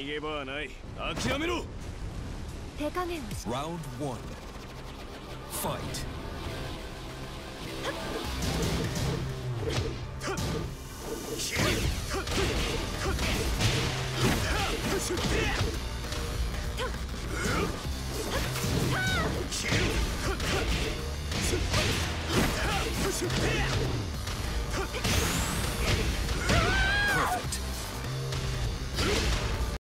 逃げ場はない。諦めろ。 手加減をし。 Round 1 Fight